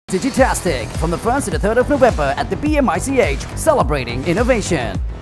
Digitastic from the 1st to the 3rd of November at the BMICH, celebrating innovation.